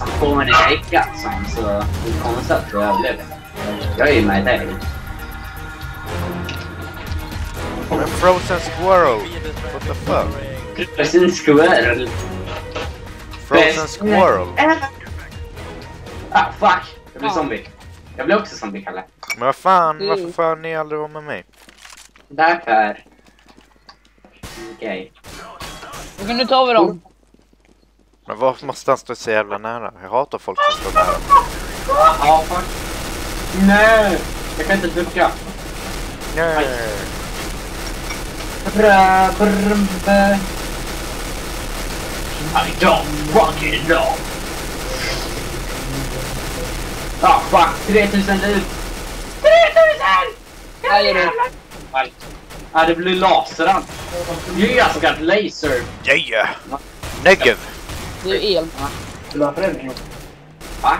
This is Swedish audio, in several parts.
som får en ägga så det är konstigt att du överlever. Jag är ju med dig. Men Frozen Squirrel. What the fuck? Frozen Squirrel. Frozen Squirrel. Ah, fuck. Jag blir zombie. Jag blir också zombie, Kalle. Men vad fan, varför får ni aldrig vara med mig? Därför. Okej. Då kan du ta över dem. Men varför måste han stå så jävla nära? Jag hatar folk som står nära. Ja, fuck. Nej! Jag kan inte ducka. Nej. I don't fucking know. Ah, fuck. 3000 liv. 3000! Här är det. Ja, det blir lasern. You just got laser. Yeah! Negative! Det är ju el. Va?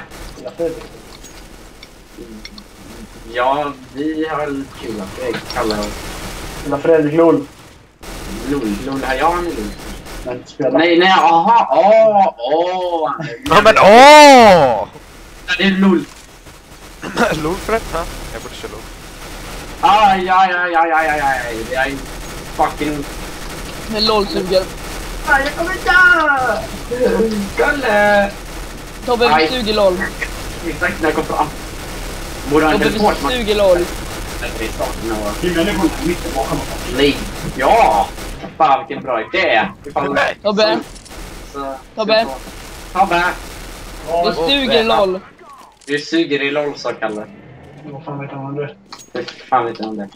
Ja, vi har kul att det kallar oss. Hela Fredrik LOL. LOL, har jag en LOL? Men spela. Nej, aha, Ja men åh! Det är LOL. LOL för det? Jag borde köra LOL. Aj, jag är fucking... Med LOL-suger. Jag kommer dö! Kalle! Tobbe, vi suger LOL. Exakt när jag kom fram. Borde han Tobbe, inte fått vi suger LOL. i starten och... Nej! Ja! Fan vilken bra idé! Tobbe, Så... Tobbe. Tobbe! Vi suger LOL. Du suger i LOL, sa Kalle. Vad fan vet han om det? Hur fan vet jag om det?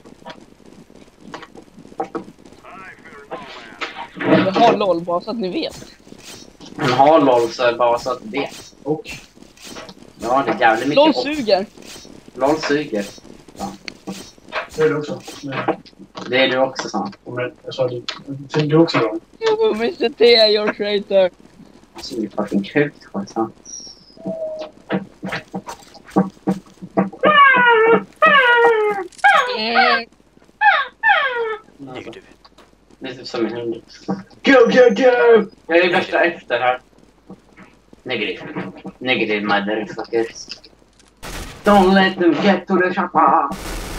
Vi har LOL bara så att ni vet. Han har LOL så bara så att du vet. Och? Ja, det är jävligt mycket. LOL suger. LOL suger. Ja. Det är det också. Det är du också, sa han. Men jag sa det. Du också då? Jo, Mr. T, your traitor. Alltså, det är fucking kul, sa han. Negative. Det är typ som en hund. Go! Jag är värsta efter här. Negative motherfuckers. Don't let them get to the shoppa.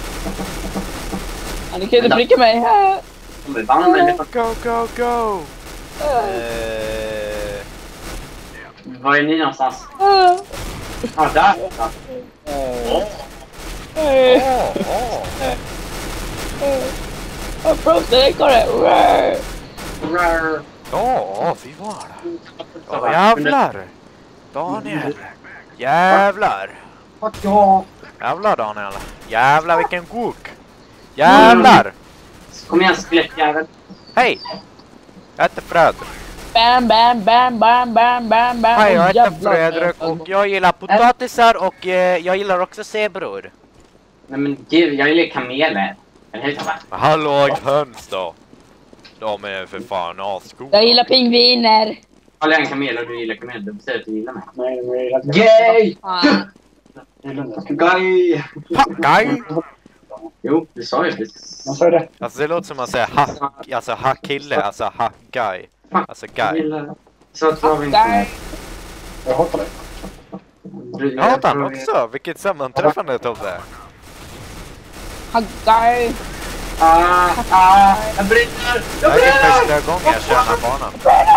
Ja, ni kan inte pricka mig. De är vann med det. Go! Var är ni någonstans? Där. Frozen ekorre. Ja, fy var det. Ja, jävlar. Daniel. Jävlar. Ja. Jävlar Daniel. Jävlar vilken kok. Jävlar. Kom igen, skelettjävel. Hej. Jag heter Fred. Bam. Hej, jag heter Jävlar. Fredrik och jag gillar potatisar och jag gillar också zebror. Nej men gud, jag gillar kameler. Eller hur, Tobbe? Hallå höns då. De är för fan asgoda. Jag gillar pingviner. Jag gillar en kamel och du gillar kamel. Du betyder att du gillar mig. Nej, men jag gillar Gay! Gay! Gay! Jo, du sa ju precis. Man sa det. Alltså det låter som att säga hack, alltså hack kille, alltså hack guy. Alltså guy. Så att var vi inte... Jag hatar dig. Jag hatar han också, vilket sammanträffande Tobbe. Haggar. Jag brinner! Det här är första gången jag kör den här banan.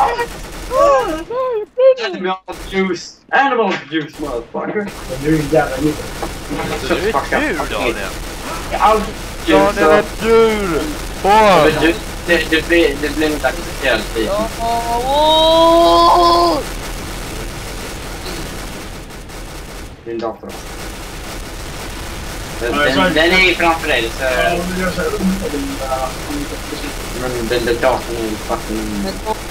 Animal juice! Animal juice, motherfucker! Du är jävla lite. Så du är ett djur Daniel. Daniel är ett djur! Åh! Det blir inte accepterat i. Din dator. Den är ju framför dig så... Men den datorn är ju fucking...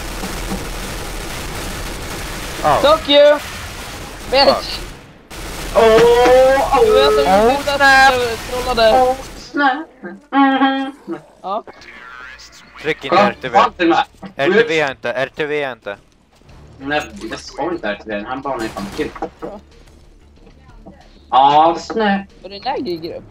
Fuck you! Bitch! Du vet att vi borde trollade. Ja. Tryck in RTV. RTV inte. Nej, det ska inte RTV. Han bara är fan kul. Ja, snö. Är det en lägre grupp?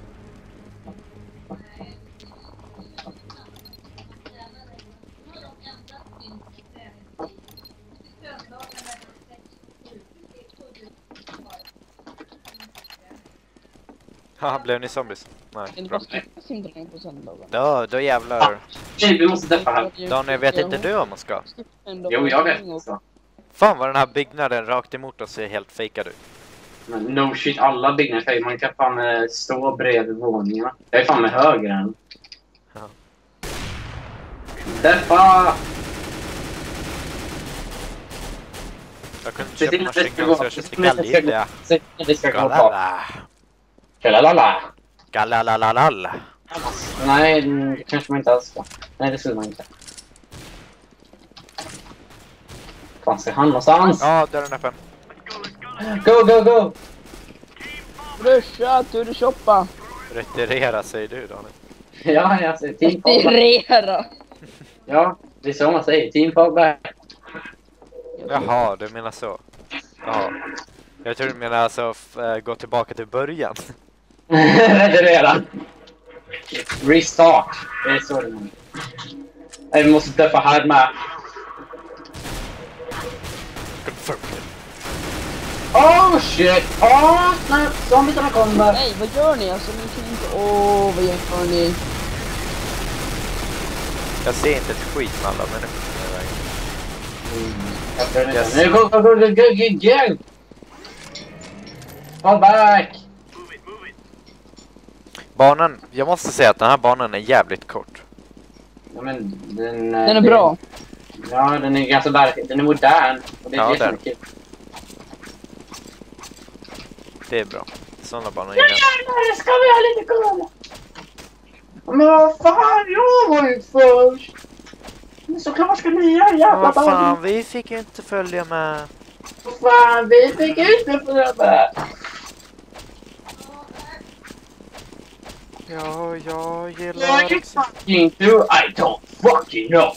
Ja, blev ni zombies? Kan Nej, du bra. bara skippa simträning på söndagen? Då jävlar. Nej, vi måste deppa här. Daniel, vet inte du om man ska? Jo, jag vet så. Fan vad den här byggnaden rakt emot oss ser helt fejkad ut. Men no shit, alla byggnader säger man kan fan stå bredvid våningarna. Jag är fan med höger än. Ja. Deppa! Jag kunde inte köpa maskingång så jag köpte Galilea. Vi ska gå på. Galala. Kalalala. Galalalala. Nej, det kanske man inte alls ska. Nej, det skulle man inte. Fan, ska han någonstans? Ja, dörren är öppen. Go, go, go! Brorsa, tur du shoppa. Retirera säger du, Daniel. Ja, jag säger team fallback. Tirera. Ja, det är så man säger. Team fallback. Jaha, du menar så. Ja. Jag tror du menar alltså gå tillbaka till början. Redan. Restart. Det är så det menar. Nej, vi måste deppa här med. Oh shit! Oh snap! Zombiesarna kommer! Nej, vad gör ni? Alltså, ni kan inte... vad gör ni? Jag ser inte ett skit med alla människor som är i vägen. Yes. Nu go! Fall back! Banan, jag måste säga att den här banan är jävligt kort. Ja, men den Den är bra. Ja, den är ganska verklig. Den är modern. Och det är Ja, det som är den. kul. Det är bra. Sådana banor gillar jag. Jävlar, ska vi ha lite cola? Men vad fan, jag var ju först! Men såklart ska ni göra jävla Vad barn. fan, vi fick ju inte följa med. Vad fan, vi fick inte följa med. Ja, jag gillar Jag också. fucking do, I don't fucking know.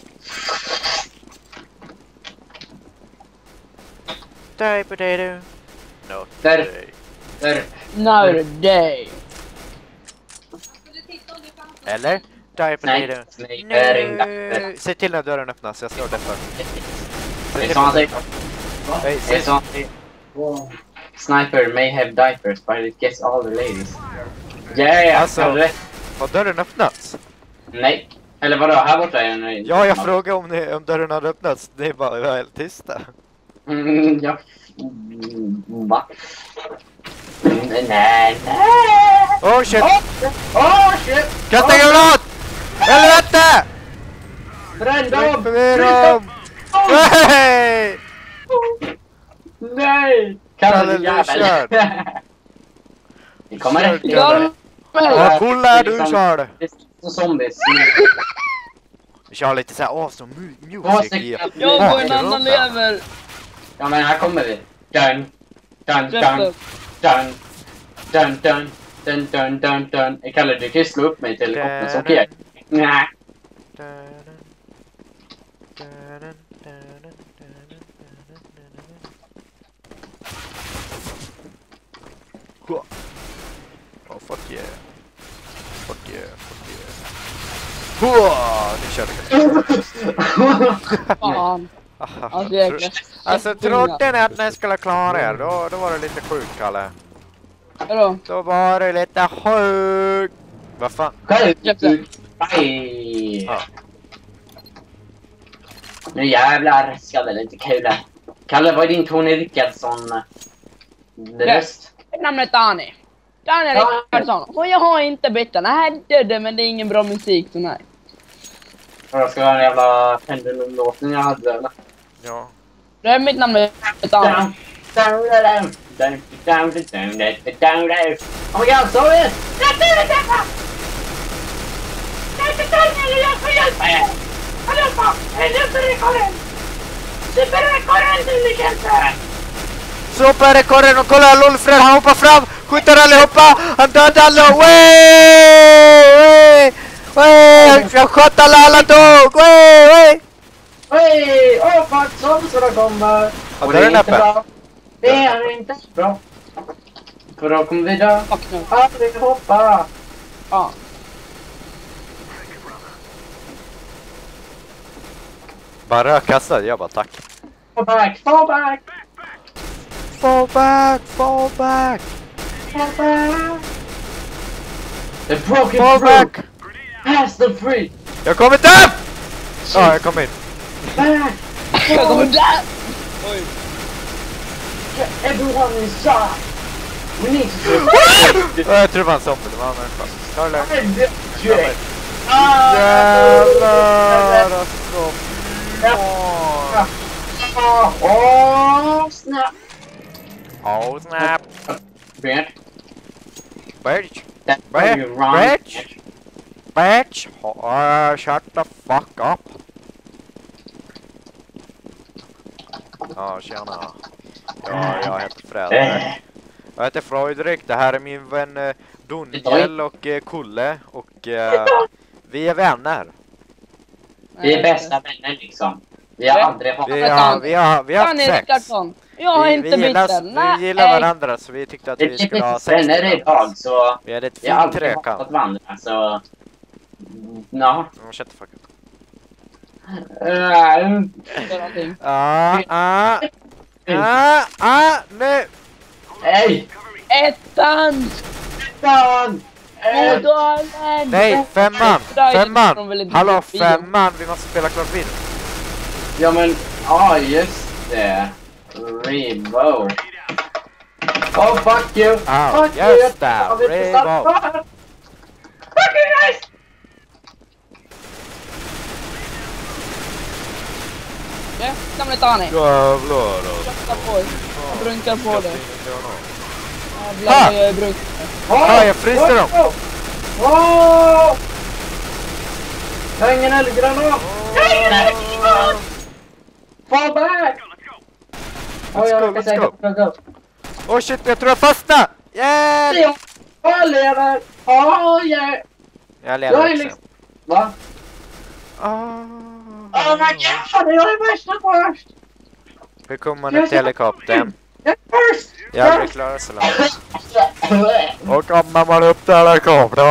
Die potato. No. Där. today. Där. Now day. Eller? Die Nej, potato. nej, det är inte. Säg till när dörren öppnas, jag slår detta. Det är så han säger. Nej, Det är så han säger. Sniper may have diapers, but it gets all the ladies. Yeah, Alltså- har du rätt. har dörren öppnats? Nej. Eller vadå, här borta är den. Ja, jag frågade om dörren hade öppnats. Det är bara helt tysta. Ja. Va? Nej. Oh shit! Oh shit! Kasta granat! Helvete! Bränn dem! Förbi dem! Nej! Nej! Kalle, du jävel. kör. Vi kommer Kör, efter. Kalle. Vad cool är du kör? Det är som zombies. Vi kör lite såhär awesome Två music i. stycken. Jag och en annan lever. Ja, men här kommer vi. Dun. Kalle, du kan ju slå upp mig till helikoptern så okej. Nej. Oh fuck yeah. Fuck yeah. Nu kör vi. Fan. Alltså, jäkla... Alltså trodde ni att ni skulle klara er? Då var det lite sjukt, Kalle. Vadå? Då var det lite sjukt. Vad fan? Själv. Jävlar. Aj. Ja. Nu jävlar ska det lite kul här. Kalle, vad är din Tony Rickardsson-röst? Namnet Dani. Daniel Rickardsson. Och jag har inte bytt den. Nej, döde, men det är ingen bra musik så nej. Jag ska ha en jävla Pendulum-låten jag hade eller? Ja. Det är mitt namn Dani. Oh my god, sorry! Superrekorren och kolla Lolfred, han hoppar fram, skjuter allihopa, han dödar alla, wey! Jag sköt alla dog, wey! Hej! Åh fuck, zombiesarna kommer! Ja, Och där är det är den inte öppen. bra. Det är inte bra. För då kommer vi dö. Fuck no. Aldrig hoppa! Ja. Bara rökkastad, jag bara tack. Fall back, fall back! Fall back, fall back! Fall back! The broken Fall through. back! Pass the free. Jag kommer inte upp! Ja, jag kom in. Back. Jag kommer där! Oj. Get everyone inside. We need to survive. Jag tror det var en zombie, det var en människa. Ta det lugnt. Jävlar. Jävlar alltså. Åh, snap. Oh snap. Bitch. Bitch. That's Bitch. you wrong. Bitch. Bitch. Shut the fuck up. Ja, tjena. Ja, jag heter Fred. Jag heter Freudrik. Det här är min vän Doniel och Kulle. Och vi är vänner. Vi är bästa vänner liksom. Vi har aldrig haft... Vi har haft sex. Karlsson. Jag har inte bytt den. Vi gillar varandra så vi tyckte att vi skulle ha sex. Vänner idag så... Vi hade ett Vi har fint aldrig trekant. hatat varandra så... Ja. Shut the fuck up. Nu! Hej! Ettan! Dan! Modalen! Nej, femman! Hallå, femman! Vi måste spela klart vid. Ja men, ja just det. Rainbow. Oh fuck you! Oh, Fuck yes, you! där, Rainbow. Fuck you guys! Ja, samla Tani. Jävlar alltså. Kötta på. Jag brunkar på det. Ha! Jävlar, jag är brunkar. Ja, jag fryser dem. Åh! Jag har ingen eldgranat! Jag har ingen eldgranat! Fall back! Let's go. Oh shit, jag tror jag fastnade! Yeah! Jag lever! Oh yeah! Jag lever också. Liksom... Va? Oh my god, jag är värsta först! Hur kommer man upp till helikoptern? Jag är först! Jag blir klar så långt. Och kommer man upp till helikoptern?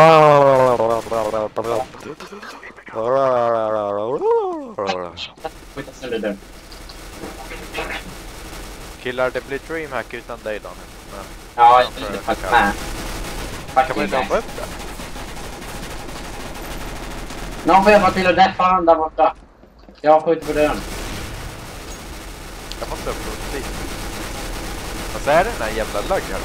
Killar, det blir DreamHack utan dig, Daniel. Ja, jag är faktiskt med. Kan man inte hoppa upp där? Någon får hjälpa till att deffa han där borta. Jag skjuter på dörren. Jag måste upp och dit. Vad är det den här jävla lugg här?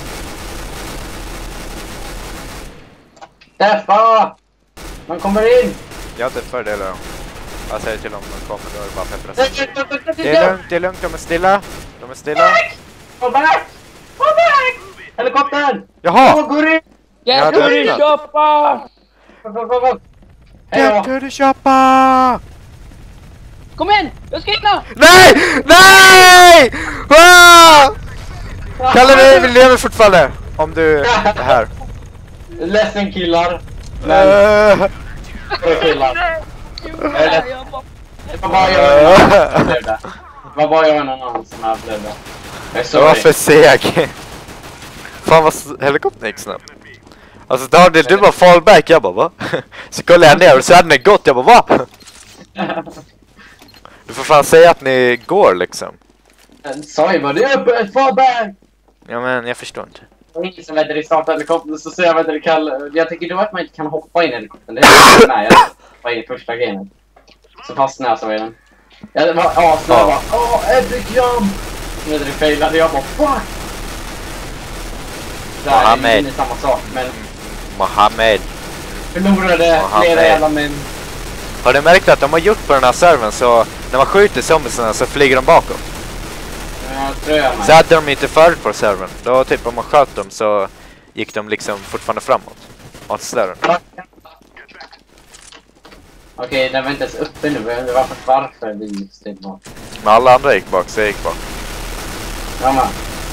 Deffa! Man kommer in! Jag defar det eller? Jag säger till dem de kommer, då är det bara peppra. Det är lugnt, de är stilla. De är stilla. Fall back! Fall back! Helikoptern! Jaha! Går in! Jag Ja, går det i är köpa! Gå! Get to the shoppa! Kom igen! Jag ska hinna! Nej! Nej! Ah! Kalle, vi lever fortfarande. Om du är här. Ledsen killar. Men... killar. Det var bara jag och en annan som överlevde. Det var bara jag och en annan som överlevde. Jag är Jag var sorry. för seg. Fan vad helikoptern gick snabbt. Alltså Daniel, du bara fall back. Jag bara va? Så kollade jag ner och så hade ni gått. Jag bara va? Du får fan säga att ni går liksom. Sorry, var det uppe? Fall back! Ja men jag förstår inte. Ingen som vet att det startar helikoptern så säger jag att det kan... Jag tycker då att man inte kan hoppa in i helikoptern. Det är inte med. Jag hoppade in i första grejen. Så fastnade jag så i den. Ja, det var asnöd. Jag bara, epic jump! Så vet du, det failade. Jag bara, fuck! Det här är inte samma sak, men... Mohammed. Förlorade flera jävla män. Har du märkt att de har gjort på den här servern så när man skjuter zombiesarna så flyger de bakåt? Ja, tror jag med. Så hade de inte förut på servern. Då typ om man sköt dem så gick de liksom fortfarande framåt. Åt servern. Okej, den var inte ens uppe nu. Det var varför vi gick till bak. Men alla andra gick bak så jag gick bak. Ja, man.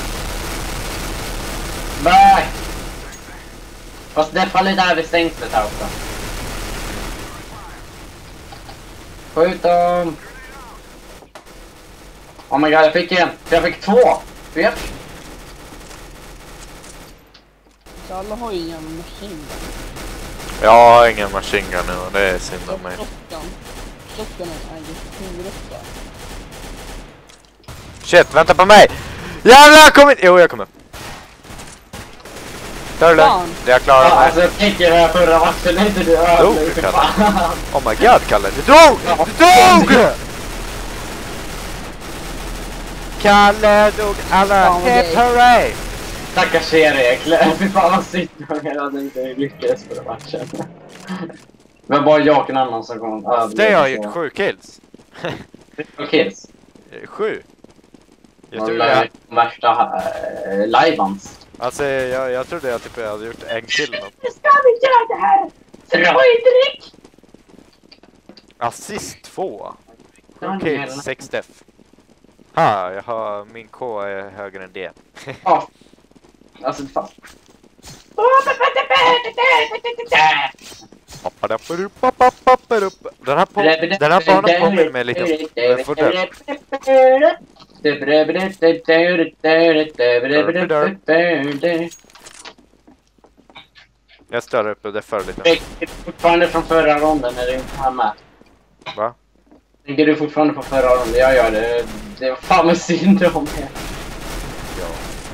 Back! Fast det faller där vid stängslet här också. Skjut dem! Oh my god, jag fick en! Jag fick två! Vet? Så alla har ju en maskin där. Jag har ingen machine gun nu och det är synd om mig. Klockan är ju 7:08. Shit, vänta på mig! Jävlar, kom in! Jo, jag kommer. Klar det? Fan. Det jag klarar Ja, mig. alltså jag tänker den här förra matchen, är inte du Dog över? du, Kalle? Oh my god, Kalle, du dog! Du dog! Kalle dog, alla Fan, vad hip gay. hooray! Stackars Erik. Fy fan vad synd jag hade inte lyckats förra matchen. Men bara jag och en annan som kom över. Det har jag gjort 7 kills. Kills. 7. Jag Och trodde jag, värsta liveans. alltså jag trodde jag typ hade gjort en kill något. Nu ska vi göra det här! Fröjdrik! Assist 2. 7 kills, 6 def. Ha, jag har, min K är högre än det. Ja. Alltså fan. Den här banan påminner mig lite om Fordell. Jag stör upp och det för lite. Det är fortfarande från förra ronden när du inte hann med. Va? Tänker du fortfarande på förra ronden? Jag gör det. Det var fan med synd om det. Ja.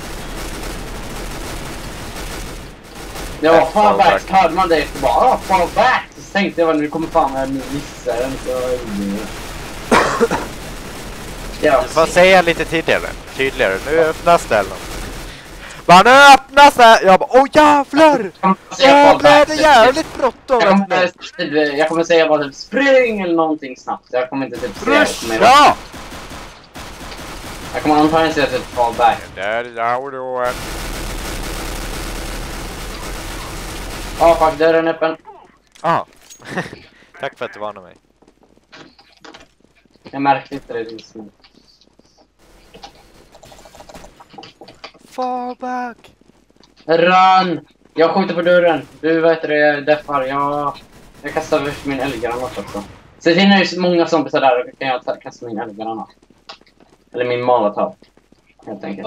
Det var far back, så hörde man det efter bara far back! Så tänkte jag, nu kommer fan med en missar den så... Ja, Du får säga lite tydligare. Nu öppnas det eller något. Bara nu öppnas det! Jag bara, åh jävlar! Jävlar, det är jävligt bråttom! Jag kommer säga bara typ spring eller någonting snabbt. Jag kommer inte typ säga mer. Ja! Jag kommer antagligen säga typ fall back. Där är det. Ja, fuck, dörren är öppen. Ah. Tack för att du varnade mig. Jag märkte inte det just nu. Fall back! Run! Jag skjuter på dörren. Du vet det, jag deffar. Jag kastar först min eldgranat också. Så det finns ju många zombiesar där och kan jag kasta min eldgranat. Eller min molotov. Helt enkelt.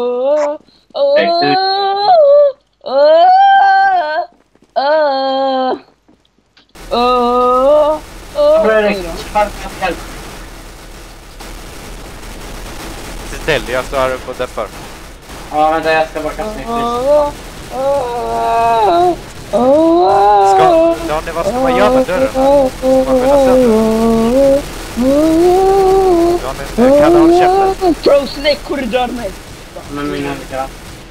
Fredrik, hjälp. Still, jag står här uppe och deffar. Ja, vänta, jag ska bara kasta min flis. Daniel, vad ska man göra med dörren? Ska man skjuta sönder? Daniel, kan du hålla käften? Pro-snake korridor med. Med min eldgranat.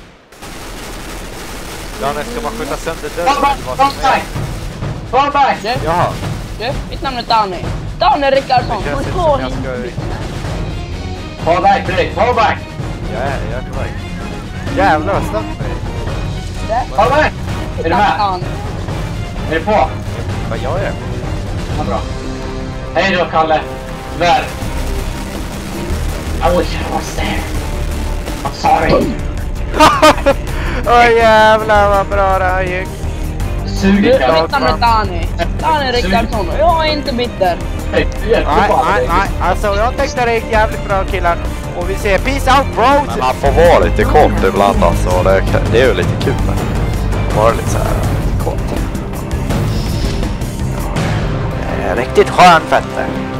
Daniel, ska man skjuta sönder dörren? Fall back! Fall back! Jaha. Du, mitt namn är Danny. Danny Rickardsson. Det känns inte Kom som jag ihåg. ska... Fall back, Fredrik! Fall back! Jag är på väg. Jävlar, vad snabbt mig. Fall back! Är du med? Är du på? Vad gör jag? Ja, bra. Hej då, Kalle. Tyvärr. I wish I was there. I'm sorry. Åh jävlar vad bra det här gick. Suger, Du, Kalle. mitt namn är Danny. Danny Rickardsson. Och jag är inte bitter. Nej, alltså jag tänkte det gick jävligt bra killar. Och vi säger peace out bro. Men man får vara lite kort ibland alltså. Det är ju lite kul. Vara lite så här kort. Riktigt skön fetter.